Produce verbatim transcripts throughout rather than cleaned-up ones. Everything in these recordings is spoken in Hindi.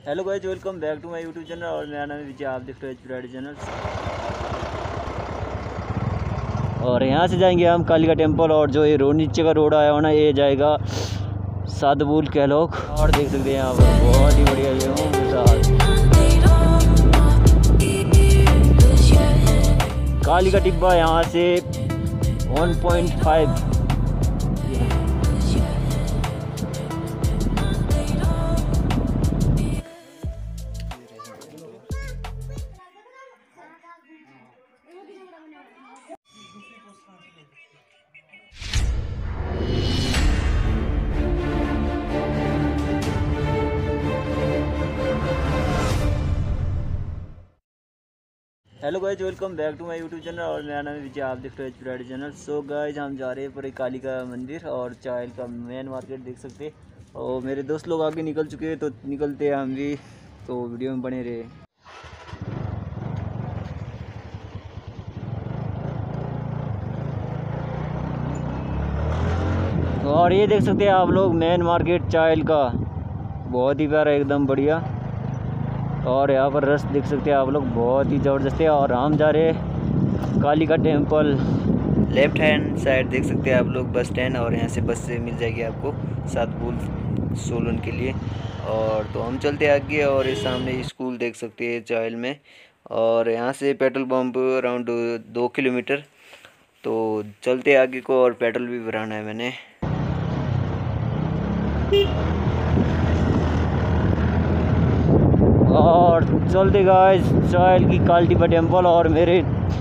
Hello guys, welcome back to my YouTube channel और मेरा नाम है विजय। आप देख रहे हो एच चैनल। और यहाँ से जाएंगे हम कालिका टेम्पल, और जो ये रोड नीचे का रोड आया हो ना, ये जाएगा सादबुल कहलोक। और देख सकते हैं यहाँ पर बहुत ही बढ़िया ये हूँ कालिका टिब्बा यहाँ से one point five. Hello guys, welcome back to my YouTube channel और मेरा नाम है विजय। आप देख रहे हो एच चैनल। सो गाइज, हम जा रहे हैं पूरे कालिका मंदिर और चाइल का मेन मार्केट देख सकते हैं। और मेरे दोस्त लोग आगे निकल चुके हैं, तो निकलते हैं हम भी, तो वीडियो में बने रहे। और ये देख सकते हैं आप लोग मेन मार्केट चाइल का, बहुत ही प्यारा, एकदम बढ़िया। और यहाँ पर रस देख सकते हैं आप लोग, बहुत ही ज़बरदस्त है। और हम जा रहे हैं Kalika temple. Left hand side देख सकते हैं आप लोग बस स्टैंड, और यहाँ से बस से मिल जाएगी आपको सादबुल सोलन के लिए। और तो हम चलते हैं आगे, और इस सामने स्कूल देख सकते हैं चाइल में। और यहाँ से पेट्रोल पंप अराउंड दो किलोमीटर, तो चलते आगे को। और पेट्रोल भी भराना है मैंने। और चलते गाइस चाइल की कालिका टेम्पल। और मेरे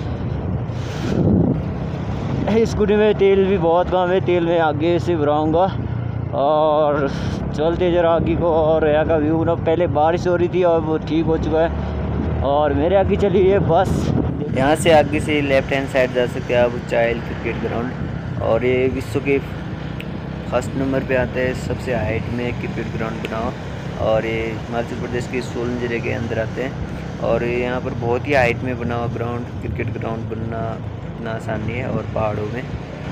स्कूटी में तेल भी बहुत कम है, तेल में आगे से भराऊंगा। और चलते जरा आगे को। और यहाँ का व्यू ना, पहले बारिश हो रही थी और वो ठीक हो चुका है। और मेरे आगे चली है बस। यहाँ से आगे से लेफ्ट हैंड साइड जा सकते हैं आप चाइल क्रिकेट ग्राउंड। और ये विश्व के फर्स्ट नंबर पे आता है सबसे हाइट में क्रिकेट ग्राउंड बना। और ये हिमाचल प्रदेश के सोलन जिले के अंदर आते हैं। और ये यहाँ पर बहुत ही हाइट में बना हुआ ग्राउंड, क्रिकेट ग्राउंड बनना इतना आसान नहीं है। और पहाड़ों में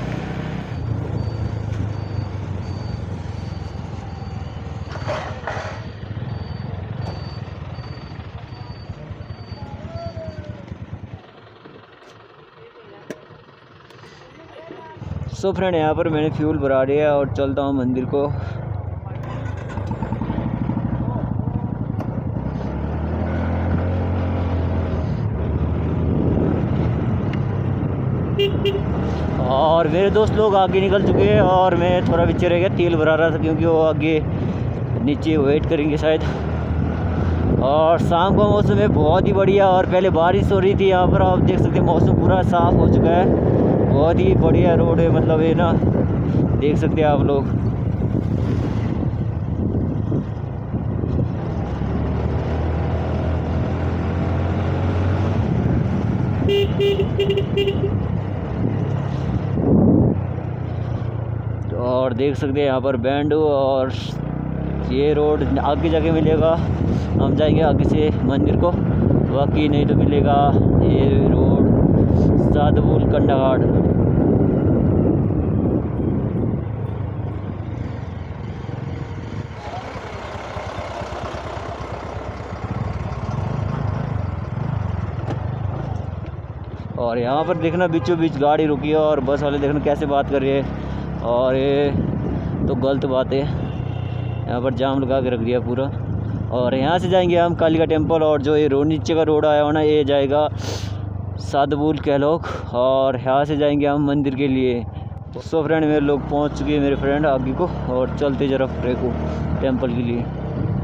सो फ्रेंड, यहाँ पर मैंने फ्यूल भरा दिया है और चलता हूँ मंदिर को। और मेरे दोस्त लोग आगे निकल चुके हैं, और मैं थोड़ा पीछे रह गया, तेल भरा रहा था क्योंकि वो आगे नीचे वेट करेंगे शायद। और शाम का मौसम है बहुत ही बढ़िया, और पहले बारिश हो रही थी यहाँ पर। आप देख सकते हैं मौसम पूरा साफ़ हो चुका है, बहुत ही बढ़िया रोड है, मतलब ये ना देख सकते हैं आप लोग। और देख सकते हैं यहाँ पर बैंड। और ये रोड आगे जाके मिलेगा, हम जाएंगे आगे से मंदिर को, बाकी नहीं तो मिलेगा ये रोड सादबुल कंडाघाट। और यहाँ पर देखना बीचों बीच गाड़ी रुकी है, और बस वाले देखना कैसे बात कर रहे हैं। और ये तो गलत बात है, यहाँ पर जाम लगा के रख दिया पूरा। और यहाँ से जाएंगे हम कालिका टेम्पल, और जो ये रोड नीचे का रोड आया हो ना, ये जाएगा सादबुल कहलोक। और यहाँ से जाएंगे हम मंदिर के लिए। सो फ्रेंड, मेरे लोग पहुँच चुके हैं, मेरे फ्रेंड आगे को। और चलते जरा को टेम्पल के लिए।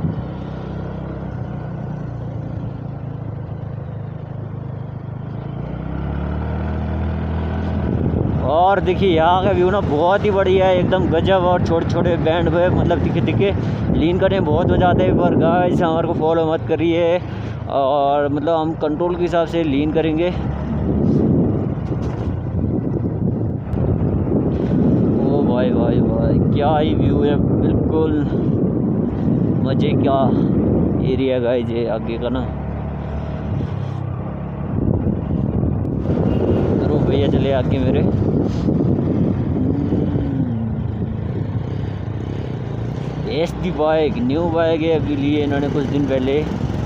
और देखिए यहाँ का व्यू ना बहुत ही बढ़िया है, एकदम गजब। और छोटे छोटे बैंड पे मतलब दिखे दिखे लीन करने में बहुत मज़ा आता है। पर गाइस हमारे को फॉलो मत करिए, और मतलब हम कंट्रोल के हिसाब से लीन करेंगे। ओ भाई भाई भाई, क्या ही व्यू है, बिल्कुल मज़े का एरिया गाइस ये आगे का ना। भैया चले आगे मेरे। S D bike new bike है, अभी लिए इन्होंने कुछ दिन पहले।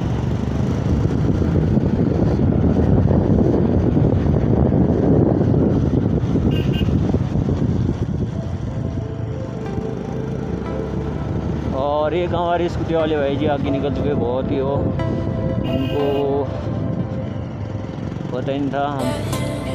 और एक हमारे स्कूटी वाले भाई जी आगे निकल चुके, बहुत ही हो, उनको पता ही नहीं था हम।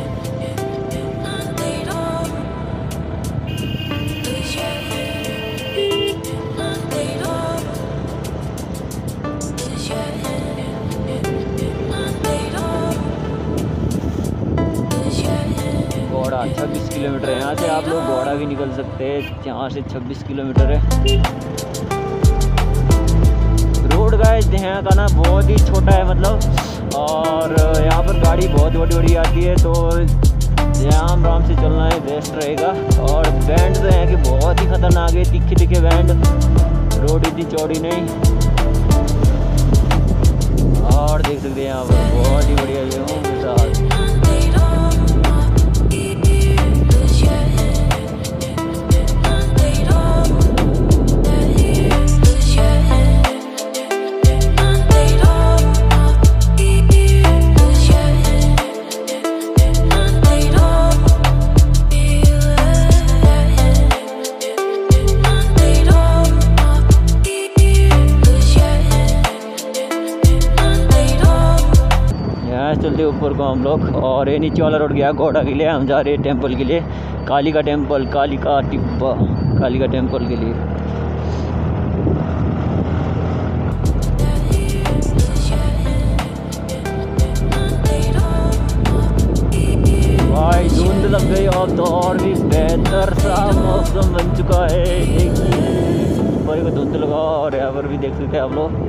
घोड़ा छब्बीस किलोमीटर है यहाँ से, आप लोग घोड़ा भी निकल सकते हैं, यहाँ से छब्बीस किलोमीटर है। रोड गाइस यहाँ का ना बहुत ही छोटा है मतलब, और यहाँ पर गाड़ी बहुत बड़ी बड़ी आती है, तो यहाँ आराम से चलना है बेस्ट रहेगा। और बैंड तो यहाँ के बहुत ही खतरनाक है, तीखे तीखे बैंड, रोड इतनी चौड़ी नहीं। और देख सकते हैं यहाँ पर बहुत ही बढ़िया व्यू के साथ। चलते ऊपर को हम लोग, और ये नीचे वाला रोड गया घोड़ा के लिए, हम जा रहे हैं टेंपल के लिए, कालिका टेंपल, कालिका टिब्बा, कालिका टेंपल के लिए। भाई धुंध लग गई अब तो और भी बेहतर सा मौसम बन चुका है। देखिए ऊपर को धुंध लगा, और यहाँ पर भी देख सकते हैं आप लोग।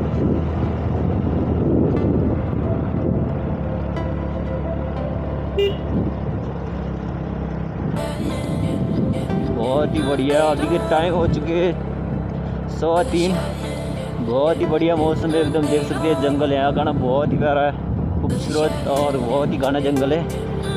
बहुत ही बढ़िया, अभी के टाइम हो चुके सवा तीन, बहुत ही बढ़िया मौसम है एकदम। देख सकते हैं जंगल यहाँ का ना बहुत ही प्यारा है, खूबसूरत और बहुत ही घना जंगल है।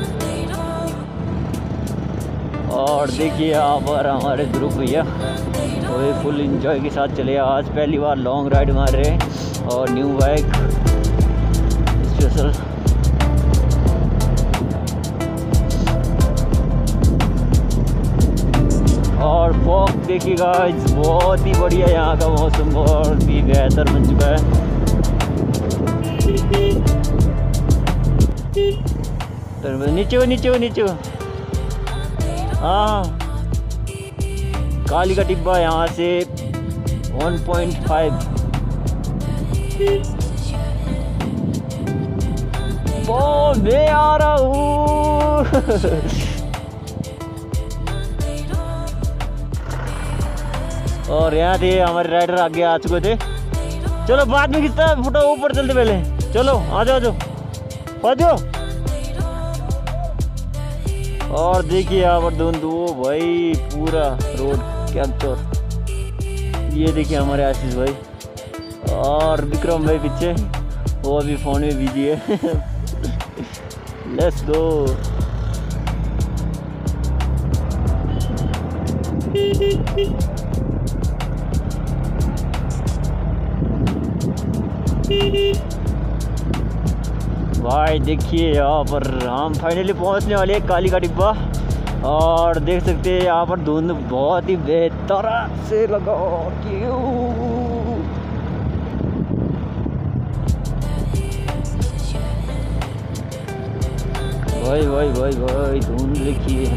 और देखिए यहाँ पर हमारे ध्रुव भैया वो फुल इंजॉय के साथ चले, आज पहली बार लॉन्ग राइड मार रहे हैं, और न्यू बाइक स्पेशल। और फॉग देखिएगा, बहुत ही बढ़िया यहाँ का मौसम, बहुत ही बेहतर बन चुका है। नीचे हो नीचे हो नीचे हो, हाँ कालिका टिब्बा यहाँ से वन पॉइंट फाइव। ओ मैं आ रहा हूँ। और यहाँ थे हमारे राइडर आगे आ चुके थे। चलो बाद में खींचता है फोटो, ऊपर चलते पहले, चलो आ जाओ आ जाओ आ जाओ। और देखिए यहाँ पर धुंध, वो भाई पूरा रोड कैप्चर। ये देखिए हमारे आशीष भाई और विक्रम भाई पीछे, वो अभी फ़ोन में बिजी है। Let's go. भाई देखिए यहाँ पर हम फाइनली पहुँचने वाले हैं कालिका टिब्बा, और देख सकते हैं यहाँ पर धुंध बहुत ही बेहतर से लगा। भाई भाई भाई भाई धुंध देखिए,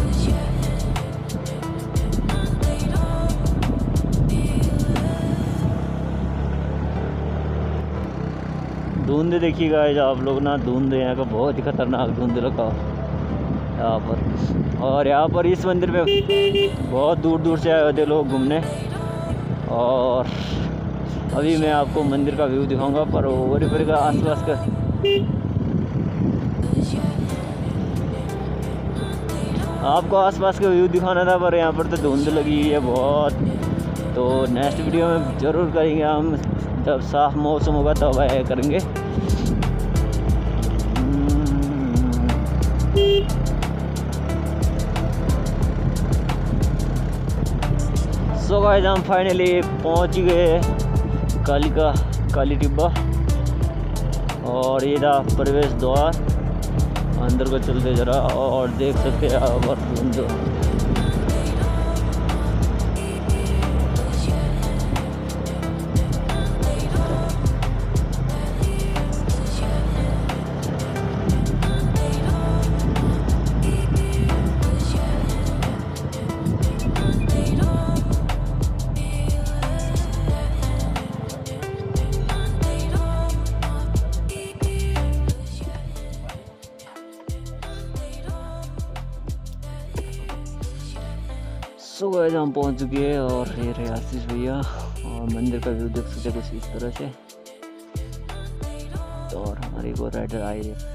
धुंध देखिएगा आप लोग ना, धुंध यहाँ का बहुत ही खतरनाक धुंध लगा यहाँ पर। और यहाँ पर इस मंदिर में बहुत दूर दूर से आए होते लोग घूमने, और अभी मैं आपको मंदिर का व्यू दिखाऊंगा, पर ओवर पर का आसपास का आपको आसपास का व्यू दिखाना था, पर यहाँ पर तो धुंध लगी है बहुत। तो नेक्स्ट वीडियो में ज़रूर करेंगे हम, जब साफ मौसम होगा तब तो आया करेंगे। सो सो गाइस हम फाइनली पहुंच गए कालिका काली टिब्बा और ये था प्रवेश द्वार। अंदर को चलते जरा और देख सकते हैं आप सो गाइस हम पहुंच चुके हैं और ये रहे आशीष भैया और मंदिर का व्यू देख सकते कुछ इस तरह से। और हमारे को राइडर आए हैं।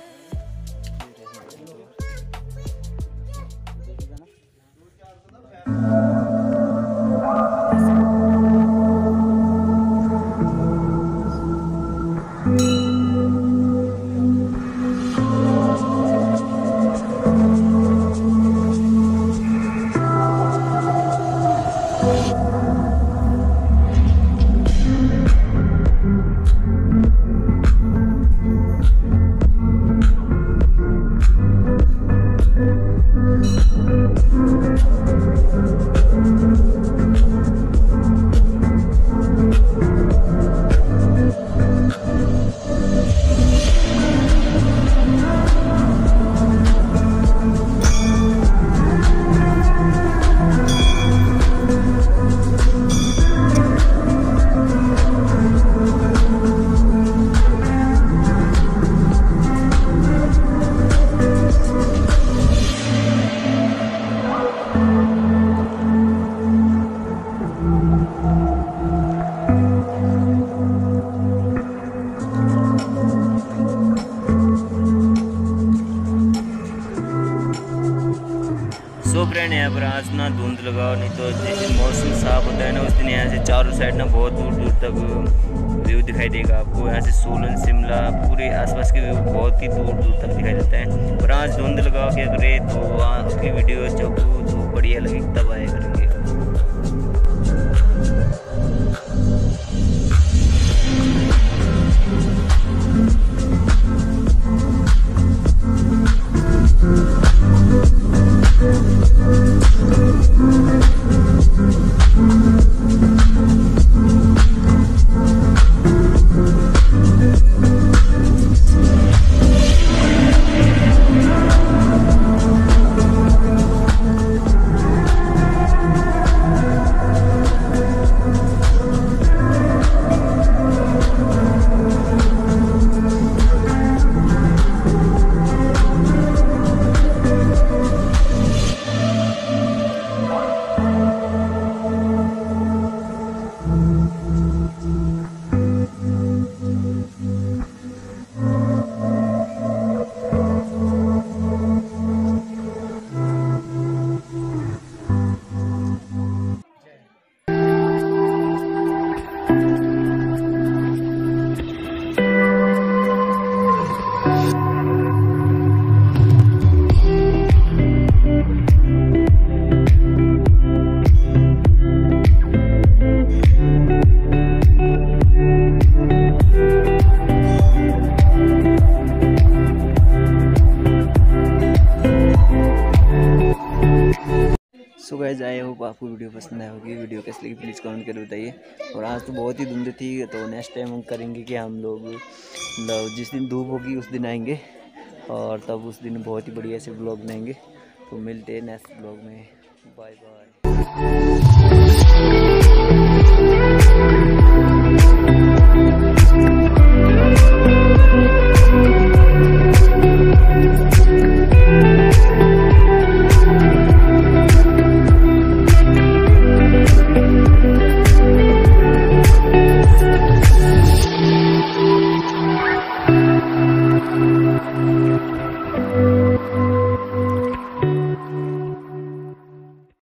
सो फ्रेंड यहाँ पर आज ना धुंध लगाओ, नहीं तो जैसे मौसम साफ होता है ना उस दिन यहाँ से चारों साइड ना बहुत दूर दूर तक व्यू दिखाई देगा आपको। यहाँ से सोलन शिमला पूरे आसपास के व्यू बहुत ही दूर दूर तक दिखाई देता है। और आज धुंध लगाओ के अगर तो आज की वीडियो जब तो बढ़िया लगे तब आया करेंगे। सो गाइस आई होप आपको वीडियो पसंद आया होगी। वीडियो कैसी लगी प्लीज़ कमेंट करके बताइए। और आज तो बहुत ही धुंध थी तो नेक्स्ट टाइम हम करेंगे कि हम लोग मतलब जिस दिन धूप होगी उस दिन आएंगे और तब उस दिन बहुत ही बढ़िया से ब्लॉग बनाएंगे। तो मिलते हैं नेक्स्ट ब्लॉग में। Bye bye.